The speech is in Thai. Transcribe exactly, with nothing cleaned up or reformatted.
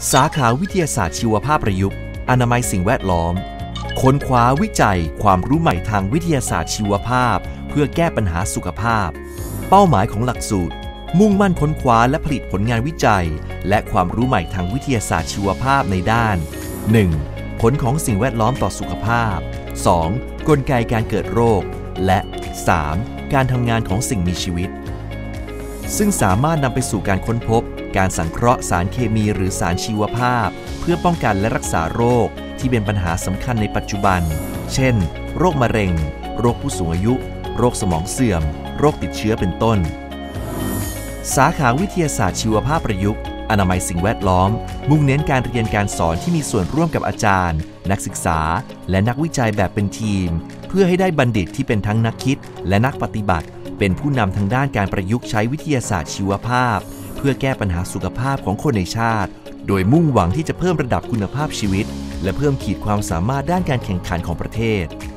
สาขาวิทยาศาสตร์ชีวภาพประยุกต์อนามัยสิ่งแวดล้อมค้นคว้าวิจัยความรู้ใหม่ทางวิทยาศาสตร์ชีวภาพเพื่อแก้ปัญหาสุขภาพเป้าหมายของหลักสูตรมุ่งมั่นค้นคว้าและผลิตผลงานวิจัยและความรู้ใหม่ทางวิทยาศาสตร์ชีวภาพในด้าน หนึ่ง. ผลของสิ่งแวดล้อมต่อสุขภาพ สอง. กลไกการเกิดโรคและ สาม. การทำงานของสิ่งมีชีวิตซึ่งสามารถนำไปสู่การค้นพบการสังเคราะห์สารเคมีหรือสารชีวภาพเพื่อป้องกันและรักษาโรคที่เป็นปัญหาสำคัญในปัจจุบันเช่นโรคมะเร็งโรคผู้สูงอายุโรคสมองเสื่อมโรคติดเชื้อเป็นต้นสาขาวิทยาศาสตร์ชีวภาพประยุกต์อนามัยสิ่งแวดล้อมมุ่งเน้นการเรียนการสอนที่มีส่วนร่วมกับอาจารย์นักศึกษาและนักวิจัยแบบเป็นทีมเพื่อให้ได้บัณฑิตที่เป็นทั้งนักคิดและนักปฏิบัติเป็นผู้นำทางด้านการประยุกต์ใช้วิทยาศาสตร์ชีวภาพเพื่อแก้ปัญหาสุขภาพของคนในชาติโดยมุ่งหวังที่จะเพิ่มระดับคุณภาพชีวิตและเพิ่มขีดความสามารถด้านการแข่งขันของประเทศ